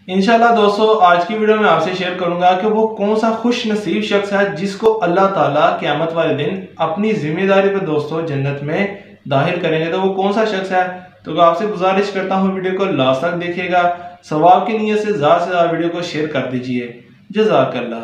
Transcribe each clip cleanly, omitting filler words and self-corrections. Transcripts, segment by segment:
इंशाल्लाह दोस्तों आज की वीडियो में आपसे शेयर करूंगा कि वो कौन सा खुश नसीब शख्स है जिसको अल्लाह ताला क़यामत वाले दिन अपनी जिम्मेदारी पर दोस्तों जन्नत में दाखिल करेंगे। तो वो कौन सा शख्स है, तो आपसे गुजारिश करता हूँ वीडियो को लास्ट तक देखिएगा। सवाब की नीयत से ज़्यादा वीडियो को शेयर कर दीजिए। जज़ाकल्लाह।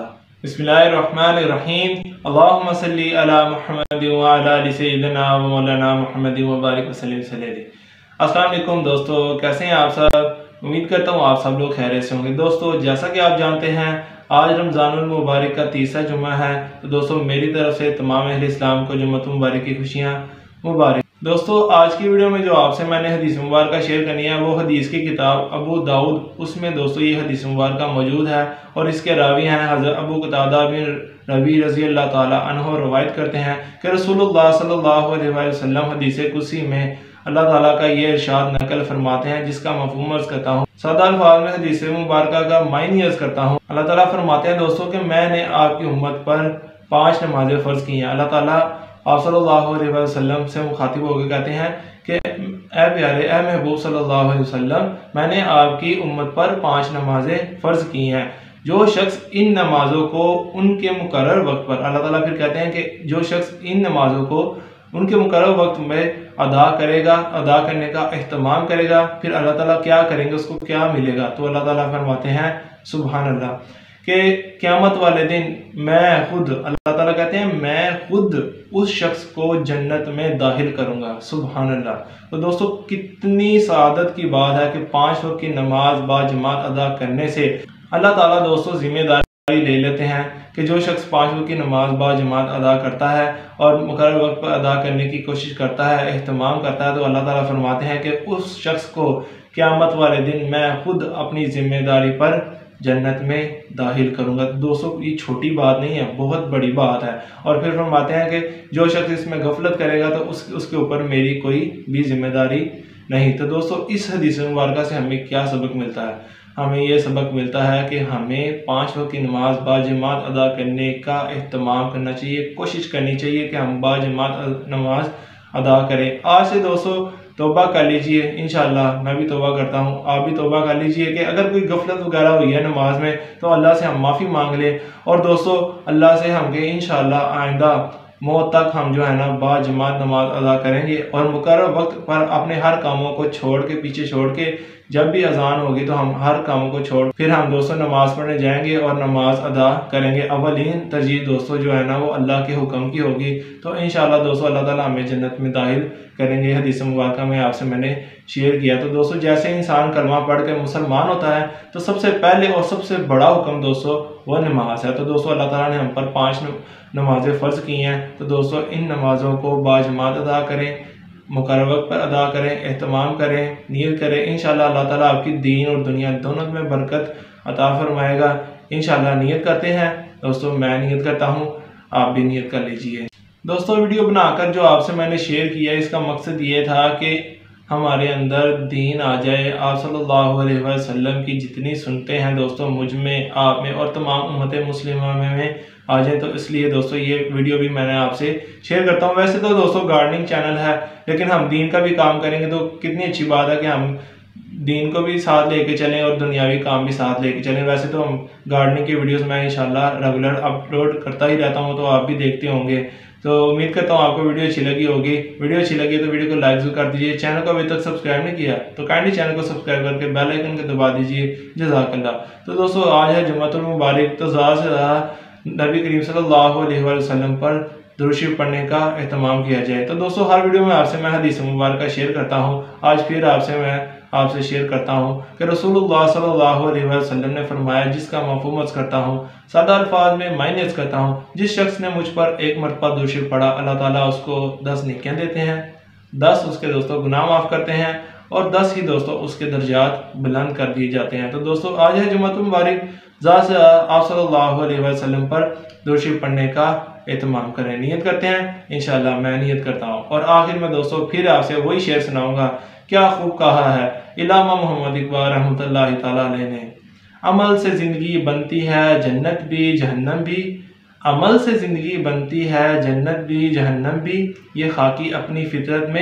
बिस्मिल्लाहिर्रहमानिर्रहीम। अल्लाहुम्मा सल्ली अला मुहम्मद व अला आलि सय्यिदिना व मौलाना मुहम्मद व बारिक वसल्लिम। अस्सलाम वालेकुम दोस्तों, कैसे हैं आप सब? उम्मीद करता हूँ आप सब लोग खैरियत से होंगे। दोस्तों जैसा कि आप जानते हैं आज रमज़ानुल मुबारक का तीसरा जुम्मा है। तो दोस्तों मेरी तरफ से तमाम अहले इस्लाम को जुम्मतुल मुबारक की खुशियाँ मुबारक। दोस्तों आज की वीडियो में जो आपसे मैंने हदीस मुबारक शेयर करनी है वो हदीस की किताब अबू दाऊद, उसमें दोस्तों ये हदीस मुबारक मौजूद है और इसके रावी हैं हज़रत अबू क़तादा बिन रबी रज़ी अल्लाह ताला अन्हु रवायत करते हैं कि रसूलुल्लाह सल्लल्लाहु अलैहि वसल्लम हदीस कुदसी में अल्लाह ताला का ये इरशाद नकल फरमाते हैं, जिसका मफ़हूम अर्ज़ करता हूँ। सादा अल्फाज में हदीस मुबारक का मायने अर्ज़ करता हूँ। अल्लाह ताला फरमाते हैं दोस्तों कि मैंने आपकी उम्मत पर 5 नमाज़ें फ़र्ज़ की हैं। अल्लाह ताला आप सल्लल्लाहु अलैहि वसल्लम से मुखातिब होकर कहते हैं कि ए प्यारे, ए महबूब सल्लल्लाहु अलैहि वसल्लम, मैंने आपकी उम्मत पर 5 नमाज़ें फ़र्ज़ की हैं। जो शख्स इन नमाज़ों को उनके मुकर्रर वक्त पर, अल्लाह ताला फिर कहते हैं कि जो शख्स इन नमाज़ों को उनके मुकर्रर वक्त में अदा करेगा, अदा करने का एहतमाम करेगा, फिर अल्लाह ताला क्या करेंगे, उसको क्या मिलेगा। तो अल्लाह ताला फरमाते हैं सुभान अल्लाह कि क़यामत वाले दिन मैं खुद, अल्लाह ताला कहते हैं मैं खुद उस शख्स को जन्नत में दाखिल करूंगा। सुभान अल्लाह। तो दोस्तों कितनी सआदत की बात है कि 5 वक्त की नमाज बाजमात अदा करने से अल्लाह ताला दोस्तों जिम्मेदारी ले लेते हैं कि जो शख्स 5 वक्त की नमाज बाजमात अदा करता है और मुकर्रर वक्त पर अदा करने की कोशिश करता है, एहतमाम करता है, तो अल्लाह ताला फरमाते हैं कि उस शख्स को क़यामत वाले दिन मैं खुद अपनी जिम्मेदारी पर जन्नत में दाखिल करूंगा। दोस्तों ये छोटी बात नहीं है, बहुत बड़ी बात है। और फिर फरमाते हैं कि जो शख्स इसमें गफलत करेगा तो उसके ऊपर मेरी कोई भी जिम्मेदारी नहीं। तो दोस्तों इस हदीस मुबारक से हमें क्या सबक मिलता है? हमें ये सबक मिलता है कि हमें 5 वक्त की नमाज बाजमात अदा करने का एहतमाम करना चाहिए, कोशिश करनी चाहिए कि हम बाजमात नमाज अदा करें। आज से दोस्तों तौबा कर लीजिए, इंशाअल्लाह मैं भी तौबा करता हूँ, आप भी तौबा कर लीजिए कि अगर कोई गफलत वगैरह हुई है नमाज में तो अल्लाह से हम माफ़ी मांग लें। और दोस्तों अल्लाह से हम के इंशाअल्लाह आइंदा मौत तक हम जो है ना बाजमात नमाज अदा करेंगे और मुकर्रर वक्त पर अपने हर कामों को छोड़ के, पीछे छोड़ के, जब भी अजान होगी तो हम हर कामों को छोड़ फिर हम दोस्तों नमाज पढ़ने जाएंगे और नमाज अदा करेंगे। अवलीन तरजीह दोस्तों जो है ना वो अल्लाह के हुक्म की होगी। तो इंशाअल्लाह दोस्तों अल्लाह ताला हमें जन्नत में दाखिल करेंगे। हदीस मुबारक में आपसे मैंने शेयर किया। तो दोस्तों जैसे इंसान कलमा पढ़ के मुसलमान होता है तो सबसे पहले और सबसे बड़ा हुक्म दोस्तों वो नमाज है। तो दोस्तों अल्लाह ताला ने हम पर 5 नमाजें फ़र्ज़ की हैं। तो दोस्तों इन नमाज़ों को बाजमात अदा करें, मुकर्रर वक्त पर अदा करें, एहतमाम करें, नियत करें। इंशाअल्लाह अल्लाह ताला आपकी दीन और दुनिया दोनों में बरकत अता फरमाएगा। इंशाअल्लाह नियत करते हैं दोस्तों, मैं नियत करता हूँ, आप भी नियत कर लीजिए। दोस्तों वीडियो बनाकर जो आपसे मैंने शेयर किया इसका मकसद ये था कि हमारे अंदर दीन आ जाए। आप सल्लल्लाहु अलैहि वसल्लम की जितनी सुनते हैं दोस्तों मुझ में, आप में और तमाम उम्मत मुस्लिमा में आ जाए। तो इसलिए दोस्तों ये वीडियो भी मैंने आपसे शेयर करता हूँ। वैसे तो दोस्तों गार्डनिंग चैनल है, लेकिन हम दीन का भी काम करेंगे तो कितनी अच्छी बात है कि हम दीन को भी साथ लेके चलें और दुनियावी काम भी साथ लेके चलें। वैसे तो हम गार्डनिंग की वीडियोस मैं इंशाल्लाह रेगुलर अपलोड करता ही रहता हूँ, तो आप भी देखते होंगे। तो उम्मीद करता हूँ आपको वीडियो अच्छी लगी होगी। वीडियो अच्छी लगी तो वीडियो को लाइक जरूर कर दीजिए। चैनल को अभी तक सब्सक्राइब नहीं किया तो काइंडली चैनल को सब्सक्राइब करके बेल आइकन को दबा दीजिए। जज़ाकल्लाह। तो दोस्तों आज है जुम्मतुल मुबारक, तो ज़्यादा से ज़्यादा नबी करीम सल्लल्लाहु अलैहि वसल्लम पर दुरूद शरीफ पढ़ने का एहतमाम किया जाए। तो दोस्तों हर वीडियो में आपसे मैं हदीस मुबारक शेयर करता हूँ। आज फिर आपसे शेयर करता हूँ कि रसूलुल्लाह सल्लल्लाहु अलैहि वसल्लम ने फरमाया, जिसका मफ़हूम अर्ज़ करता हूँ, सादा अल्फाज में मायने अर्ज़ करता हूँ। जिस शख्स ने मुझ पर 1 मरतबा दुरूद शरीफ पढ़ा अल्लाह ताला उसको 10 नेकियां देते हैं, 10 उसके दोस्तों गुनाह माफ़ करते हैं और 10 ही दोस्तों उसके दर्जात बुलंद कर दिए जाते हैं। तो दोस्तों आज है जुम्मतुल मुबारक, ज़्यादा आप सल्लल्लाहु अलैहि वसल्लम पर दुरूद शरीफ पढ़ने का एहतमाम करें। नियत करते हैं, इंशाअल्लाह मैं नियत करता हूँ। और आखिर में दोस्तों फिर आपसे वही शेर सुनाऊंगा, क्या खूब कहा है इलामा मोहम्मद इकबाल रहमतुल्लाहि तआला अलैह ने, अमल से ज़िंदगी बनती है जन्नत भी जहन्नम भी, अमल से ज़िंदगी बनती है जन्नत भी जहन्नम भी, ये खाकी अपनी फितरत में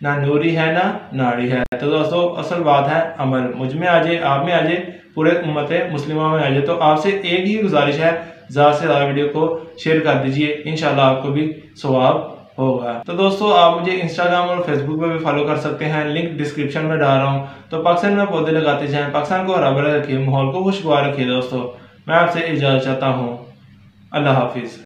ना नूरी है ना नाड़ी है। तो दोस्तों असल बात है अमल, मुझ में आ जाए, आप में आ जाए, पूरे उम्मत मुस्लिमा में आ जाए। तो आपसे एक ही गुजारिश है, ज़्यादा से ज़्यादा वीडियो को शेयर कर दीजिए, इंशाल्लाह आपको भी सवाब होगा। तो दोस्तों आप मुझे इंस्टाग्राम और फेसबुक पे भी फॉलो कर सकते हैं, लिंक डिस्क्रिप्शन में डाल रहा हूँ। तो पाकिस्तान में पौधे लगाते जाएं, पाकिस्तान को हरा भरा रखिए, माहौल को खुशगवार रखिए। दोस्तों मैं आपसे इजाज़त चाहता हूँ, अल्लाह हाफिज़।